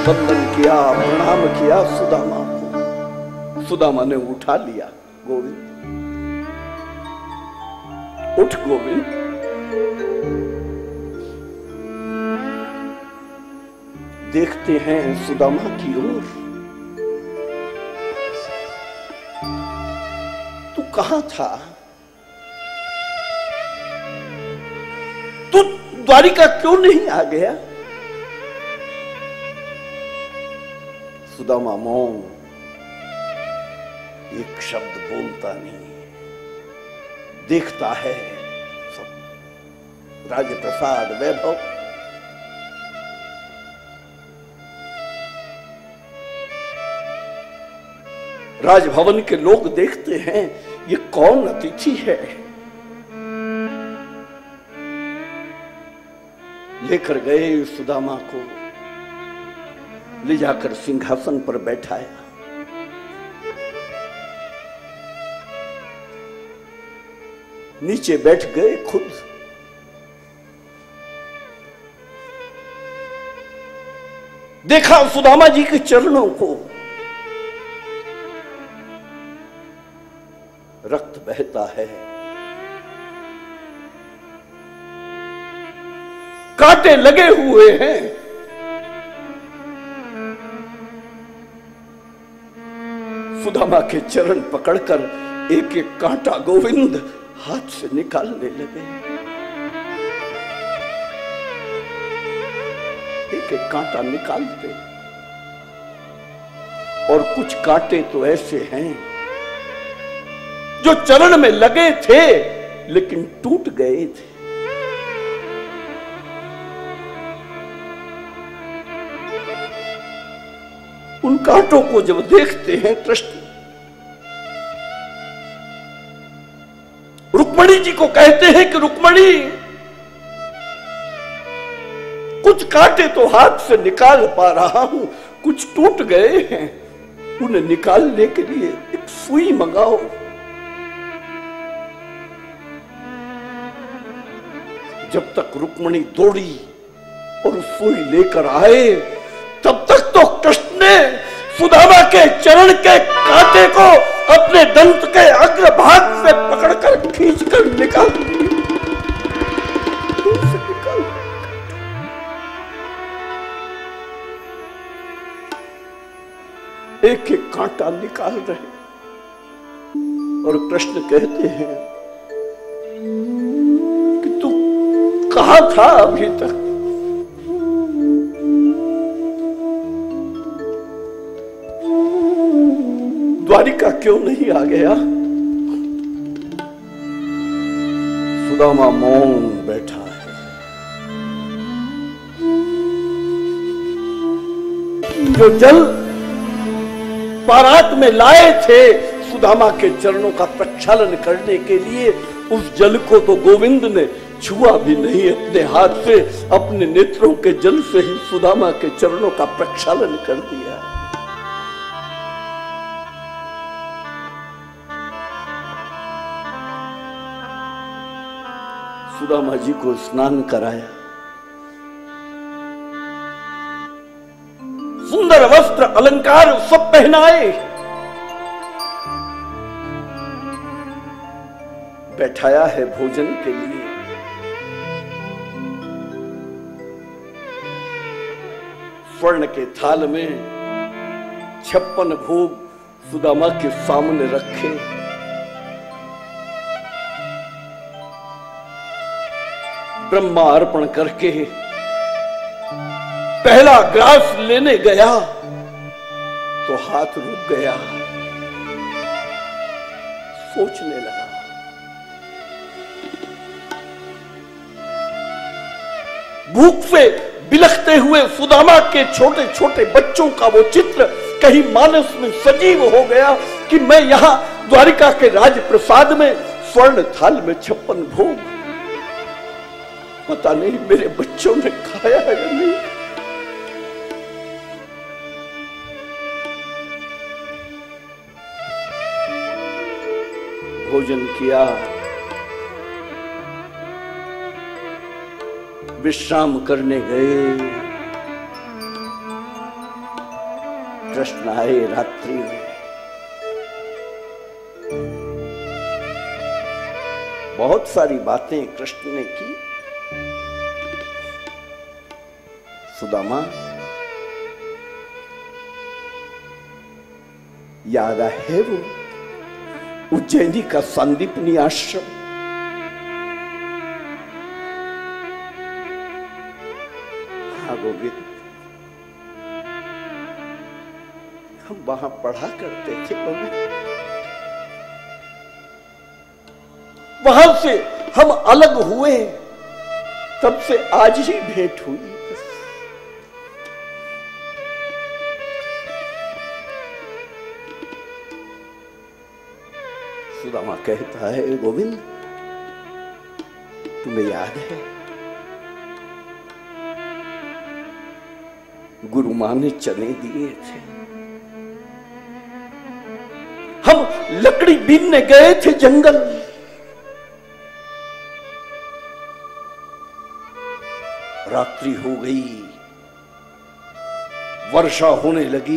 वंदन किया, प्रणाम किया सुदामा को। सुदामा ने उठा लिया, गोविंद उठ गोविंद। देखते हैं सुदामा की ओर। तू कहां था? तू द्वारिका क्यों नहीं आ गया? सुदामा मौन, एक शब्द बोलता नहीं, देखता है सब राजप्रसाद वैभव। राजभवन के लोग देखते हैं ये कौन अतिथि है। लेकर गए सुदामा को, ले जाकर सिंहासन पर बैठाया। नीचे बैठ गए खुद। देखा सुदामा जी के चरणों को, रक्त बहता है, कांटे लगे हुए हैं। सुदामा के चरण पकड़कर एक एक कांटा गोविंद हाथ से निकालने लगे। एक एक कांटा निकालते, और कुछ कांटे तो ऐसे हैं जो चरण में लगे थे लेकिन टूट गए थे। उन कांटों को जब देखते हैं कृष्ण, रुक्मणी जी को कहते हैं कि रुक्मणी, कुछ कांटे तो हाथ से निकाल पा रहा हूं, कुछ टूट गए हैं, उन्हें निकालने के लिए एक सुई मंगाओ। जब तक रुक्मणी दौड़ी और सुई लेकर आए, तब तक तो कृष्ण ने सुदामा के चरण के कांटे को अपने दंत के अग्रभाग से पकड़कर खींचकर निकाल दिया। एक एक कांटा निकाल रहे, और कृष्ण कहते हैं कि तू कहां था अभी तक? द्वारिका क्यों नहीं आ गया? सुदामा मौन बैठा है। जो जल बारात में लाए थे सुदामा के चरणों का प्रक्षालन करने के लिए, उस जल को तो गोविंद ने छुआ भी नहीं अपने हाथ से, अपने नेत्रों के जल से ही सुदामा के चरणों का प्रक्षालन कर दिया। सुदामा जी को स्नान कराया, सुंदर वस्त्र अलंकार सब पहनाए, बैठाया है भोजन के लिए। स्वर्ण के थाल में 56 भोग सुदामा के सामने रखे। ब्रह्मा अर्पण करके पहला ग्रास लेने गया तो हाथ रुक गया, सोचने लगा। भूख से बिलखते हुए सुदामा के छोटे छोटे बच्चों का वो चित्र कहीं मानस में सजीव हो गया कि मैं यहां द्वारिका के राजप्रसाद में स्वर्ण थाल में 56 भोग, पता नहीं मेरे बच्चों ने खाया है या नहीं। भोजन किया, विश्राम करने गए। कृष्ण आए रात्रि में। बहुत सारी बातें कृष्ण ने की। सुदामा, याद है वो उज्जैनी का संदीपनी आश्रम? हाँ गोविंद, हम वहां पढ़ा करते थे गोविंद। वहां से हम अलग हुए, तब से आज ही भेंट हुई। सुदामा कहता है, गोविंद तुम्हें याद है गुरु मां ने चने दिए थे, हम लकड़ी बीनने गए थे जंगल। रात्रि हो गई, वर्षा होने लगी।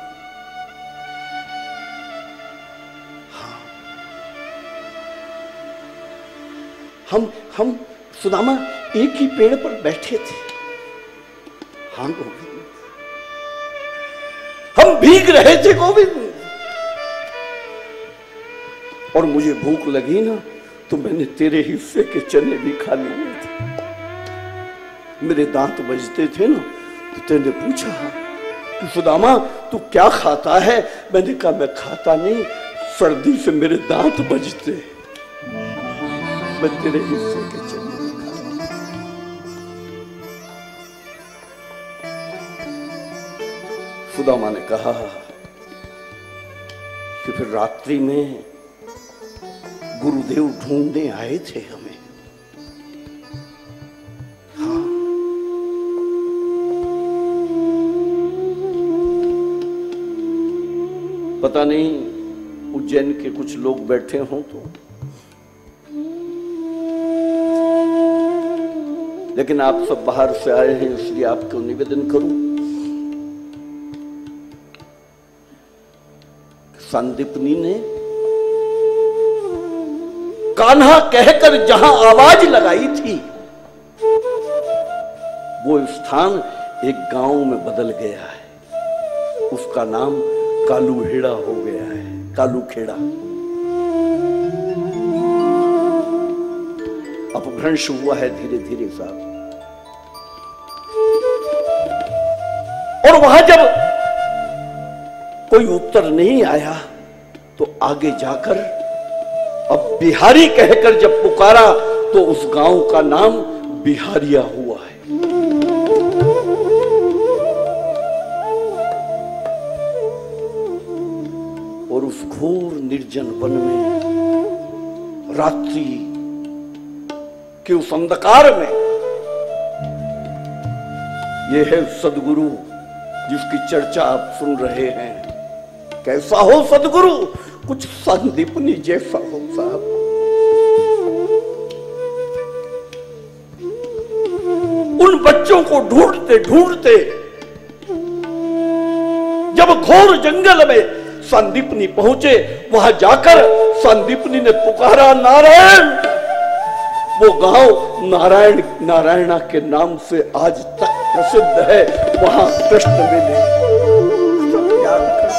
हम सुदामा एक ही पेड़ पर बैठे थे। हाँ गोविंद, हम भीग रहे थे गोविंद, और मुझे भूख लगी ना तो मैंने तेरे हिस्से के चने भी खा लिए थे। मेरे दांत बजते थे ना तो तेने पूछा कि सुदामा तू क्या खाता है? मैंने कहा मैं खाता नहीं, सर्दी से मेरे दांत बजते, मैं तेरे हिस्से के चने भी खाता। सुदामा ने कहा कि फिर रात्रि में गुरुदेव ढूंढने आए थे हमें। हाँ, पता नहीं उज्जैन के कुछ लोग बैठे हों तो, लेकिन आप सब बाहर से आए हैं इसलिए आपको निवेदन करूं, संदीपनी ने कान्हा कहकर जहां आवाज लगाई थी वो स्थान एक गांव में बदल गया है। उसका नाम कालूहेड़ा हो गया है, कालूखेड़ा। अपभ्रंश हुआ है धीरे धीरे साहब। और वहां जब कोई उत्तर नहीं आया तो आगे जाकर अब बिहारी कहकर जब पुकारा तो उस गांव का नाम बिहारिया हुआ है। और उस घोर निर्जन वन में रात्रि के उस अंधकार में यह है सदगुरु जिसकी चर्चा आप सुन रहे हैं। कैसा हो सदगुरु? कुछ संदीपनी जैसा हो साहब। उन बच्चों को ढूंढते ढूंढते जब घोर जंगल में संदीपनी पहुंचे, वहां जाकर संदीपनी ने पुकारा नारायण। वो गांव नारायण नारायणा के नाम से आज तक प्रसिद्ध है। वहां कृष्ण मिले। सब याद कर,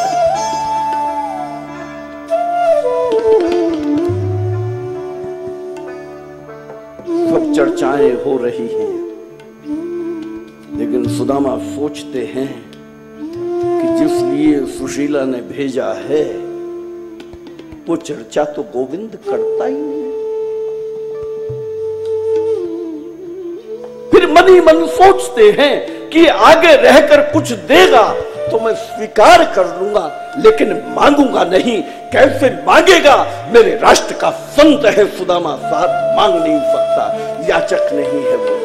सब चर्चाएं हो रही हैं, लेकिन सुदामा सोचते हैं कि जिस लिए सुशीला ने भेजा है वो चर्चा तो गोविंद करता ही नहीं। फिर मन ही मन सोचते हैं कि आगे रहकर कुछ देगा तो मैं स्वीकार कर लूंगा, लेकिन मांगूंगा नहीं। कैसे मांगेगा? मेरे राष्ट्र का संत है सुदामा साहब, मांग नहीं सकता, याचक नहीं है वो।